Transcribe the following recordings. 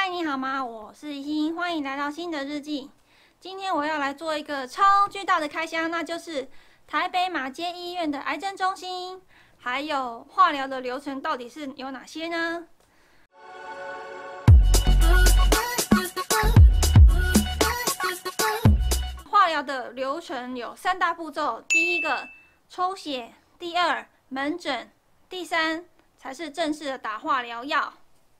嗨，你好吗？我是怡欣，欢迎来到新的日记。今天我要来做一个超巨大的开箱，那就是台北马偕医院的癌症中心，还有化疗的流程到底是有哪些呢？化疗的流程有3大步骤，第一个抽血，第二门诊，第三才是正式的打化疗药。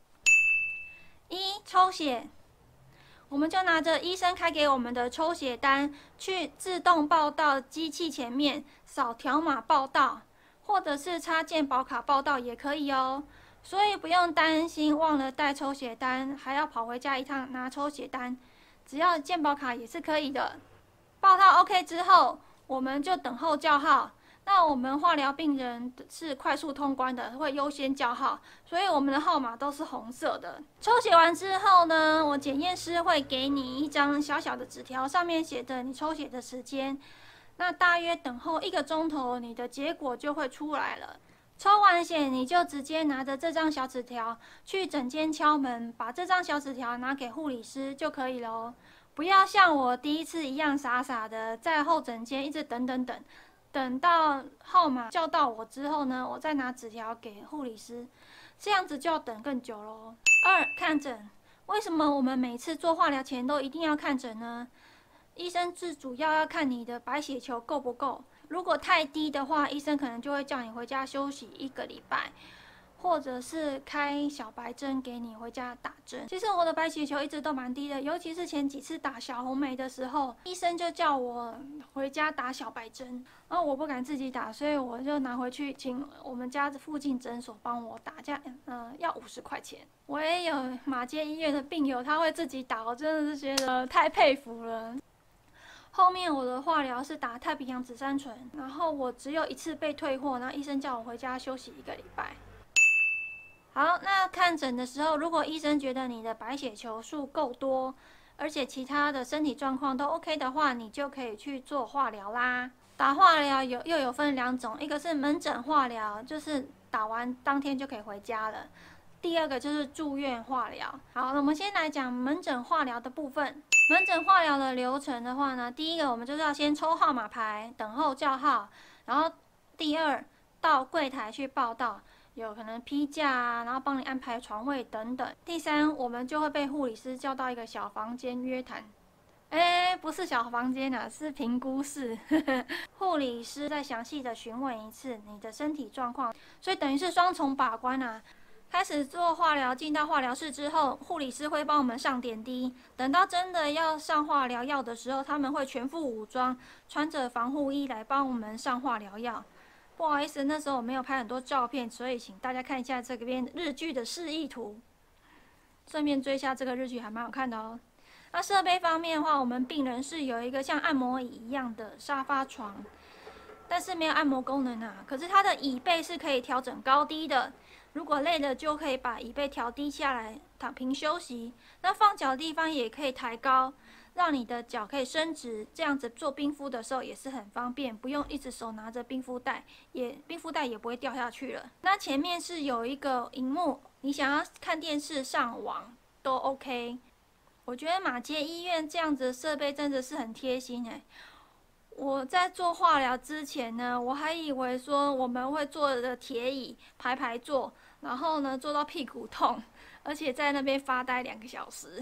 抽血，我们就拿着医生开给我们的抽血单，去自动报到机器前面扫条码报到，或者是插健保卡报到也可以哦。所以不用担心忘了带抽血单，还要跑回家一趟拿抽血单，只要健保卡也是可以的。报到 OK 之后，我们就等候叫号。那我们化疗病人是快速通关的，会优先叫号，所以我们的号码都是红色的。抽血完之后呢，我检验师会给你一张小小的纸条，上面写着你抽血的时间。那大约等候1个钟头，你的结果就会出来了。抽完血，你就直接拿着这张小纸条去诊间敲门，把这张小纸条拿给护理师就可以了哦。不要像我第一次一样傻傻的在候诊间一直等到号码叫到我之后呢，我再拿纸条给护理师，这样子就要等更久咯。看诊，为什么我们每次做化疗前都一定要看诊呢？医生是主要看你的白血球够不够，如果太低的话，医生可能就会叫你回家休息1个礼拜。或者是开小白针给你回家打针。其实我的白血球一直都蛮低的，尤其是前几次打小红莓的时候，医生就叫我回家打小白针，然后我不敢自己打，所以我就拿回去请我们家附近诊所帮我打，这样要50块钱。我也有马偕医院的病友，他会自己打，我真的是觉得太佩服了。后面我的化疗是打太平洋紫杉醇，然后我只有1次被退货，然后医生叫我回家休息1个礼拜。好，那看诊的时候，如果医生觉得你的白血球数够多，而且其他的身体状况都 OK 的话，你就可以去做化疗啦。打化疗又有分2种，一个是门诊化疗，就是打完当天就可以回家了。第二个就是住院化疗。好，那我们先来讲门诊化疗的部分。门诊化疗的流程的话呢，第一个我们就是要先抽号码牌，等候叫号，然后第二到柜台去报到。有可能批假啊，然后帮你安排床位等等。第三，我们就会被护理师叫到一个小房间约谈。不是小房间啊，是评估室。护理师再详细的询问一次你的身体状况，所以等于是双重把关啊。开始做化疗，进到化疗室之后，护理师会帮我们上点滴。等到真的要上化疗药的时候，他们会全副武装，穿着防护衣来帮我们上化疗药。不好意思，那时候我没有拍很多照片，所以请大家看一下这边日剧的示意图，顺便追一下这个日剧，还蛮好看的哦。那设备方面的话，我们病人是有一个像按摩椅一样的沙发床，但是没有按摩功能啊。可是它的椅背是可以调整高低的，如果累了就可以把椅背调低下来，躺平休息。那放脚的地方也可以抬高，让你的脚可以伸直，这样子做冰敷的时候也是很方便，不用一直手拿着冰敷袋，冰敷袋也不会掉下去了。那前面是有一个萤幕，你想要看电视、上网都 OK。我觉得马偕医院这样子的设备真的是很贴心我在做化疗之前呢，我还以为说我们会坐的铁椅排排坐，然后呢坐到屁股痛，而且在那边发呆2个小时。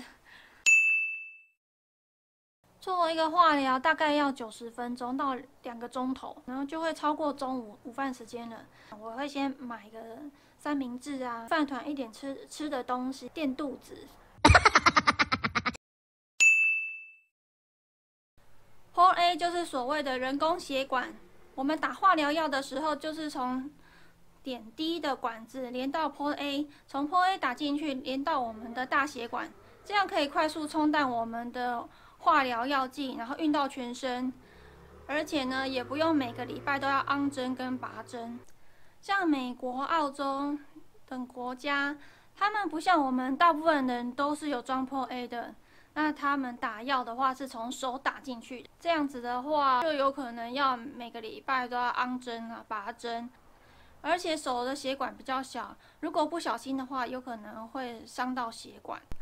做一个化疗大概要90分钟到2个钟头，然后就会超过中午午饭时间了。我会先买个三明治啊、饭团，一点吃的东西垫肚子。Port A 就是所谓的人工血管，我们打化疗药的时候，就是从点滴的管子连到 Port A， 从 Port A 打进去连到我们的大血管，这样可以快速冲淡我们的化疗药剂，然后运到全身，而且呢，也不用每个礼拜都要昂针跟拔针。像美国、澳洲等国家，他们不像我们大部分人都是有装 Port A 的。那他们打药的话是从手打进去的，这样子的话就有可能要每个礼拜都要昂针啊、拔针，而且手的血管比较小，如果不小心的话，有可能会伤到血管。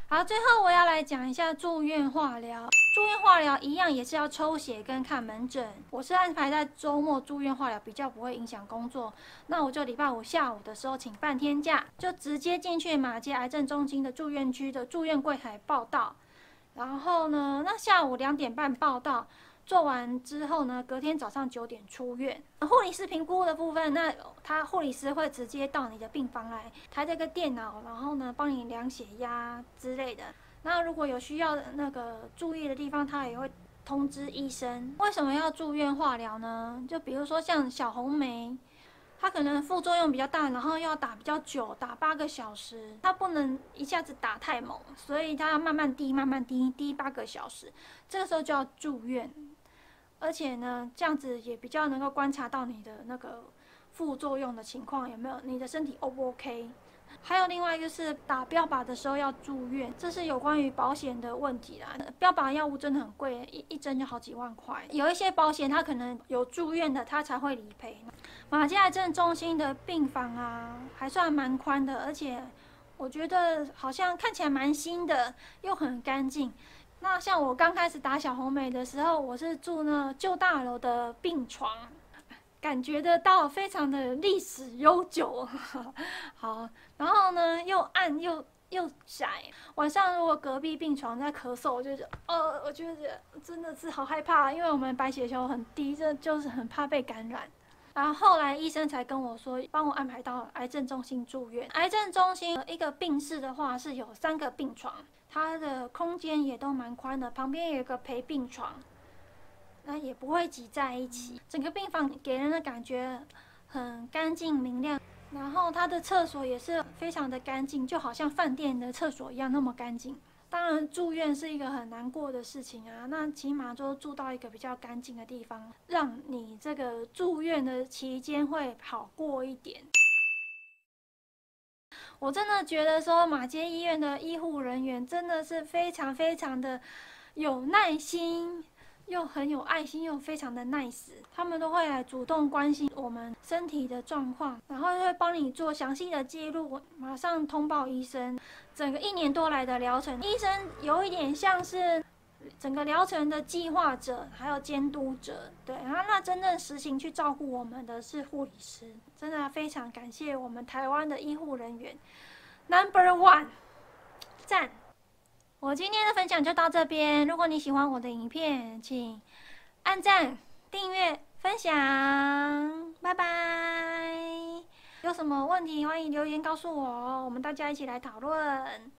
好，最后我要来讲一下住院化疗。住院化疗一样也是要抽血跟看门诊。我是安排在周末住院化疗，比较不会影响工作。那我就礼拜五下午的时候请半天假，就直接进去马偕癌症中心的住院区的住院柜台报到。然后呢，那下午2点半报到。做完之后呢，隔天早上9点出院。护理师评估的部分，那他护理师会直接到你的病房来，抬着个电脑，然后呢帮你量血压之类的。那如果有需要那个注意的地方，他也会通知医生。为什么要住院化疗呢？就比如说像小红莓。它可能副作用比较大，然后要打比较久，打8个小时，它不能一下子打太猛，所以它要慢慢滴，慢慢滴，滴8个小时，这个时候就要住院。而且呢，这样子也比较能够观察到你的那个副作用的情况有没有，你的身体 O 不 OK？还有另外一个是打标靶的时候要住院，这是有关于保险的问题啦。标靶药物真的很贵，一针就好几万块。有一些保险它可能有住院的，它才会理赔。马偕癌症中心的病房啊，还算蛮宽的，而且我觉得好像看起来蛮新的，又很干净。那像我刚开始打小红莓的时候，我是住那旧大楼的病床。感觉得到非常的历史悠久，好，然后呢又暗又窄，晚上如果隔壁病床在咳嗽，我就觉得，我觉得真的是好害怕，因为我们白血球很低，这就是很怕被感染。然后后来医生才跟我说，帮我安排到癌症中心住院。癌症中心一个病室的话是有3个病床，它的空间也都蛮宽的，旁边有一个陪病床。那也不会挤在一起，整个病房给人的感觉很干净明亮，然后它的厕所也是非常的干净，就好像饭店的厕所一样那么干净。当然住院是一个很难过的事情啊，那起码就住到一个比较干净的地方，让你这个住院的期间会好过一点。我真的觉得说马偕医院的医护人员真的是非常非常的有耐心。又很有爱心，又非常的 nice， 他们都会来主动关心我们身体的状况，然后会帮你做详细的记录，马上通报医生。整个1年多来的疗程，医生有一点像是整个疗程的计划者，还有监督者，对，然后那真正实行去照顾我们的是护理师，真的非常感谢我们台湾的医护人员 ，No.1， 赞！我今天的分享就到这边。如果你喜欢我的影片，请按赞、订阅、分享，拜拜。有什么问题欢迎留言告诉我，我们大家一起来讨论。